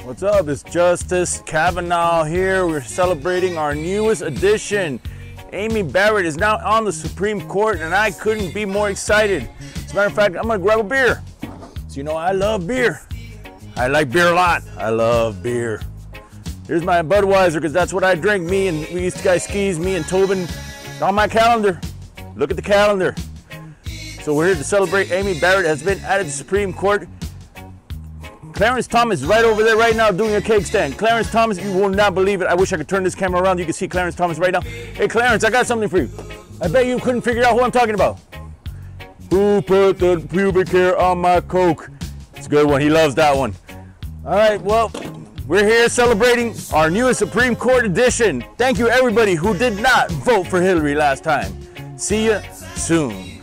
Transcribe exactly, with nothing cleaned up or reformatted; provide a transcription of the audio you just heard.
What's up? It's Justice Kavanaugh here. We're celebrating our newest addition. Amy Barrett is now on the Supreme Court, and I couldn't be more excited. As a matter of fact, I'm gonna grab a beer. So you know I love beer. I like beer a lot. I love beer. Here's my Budweiser, because that's what I drink. Me and we used to guys skis, me and Tobin. On my calendar. Look at the calendar. So we're here to celebrate. Amy Barrett has been added to the Supreme Court. Clarence Thomas is right over there right now doing a cake stand. Clarence Thomas, you will not believe it. I wish I could turn this camera around. You can see Clarence Thomas right now. Hey Clarence, I got something for you. I bet you couldn't figure out who I'm talking about. Who put the pubic hair on my Coke? It's a good one. He loves that one. All right, well, we're here celebrating our newest Supreme Court edition. Thank you everybody who did not vote for Hillary last time. See you soon.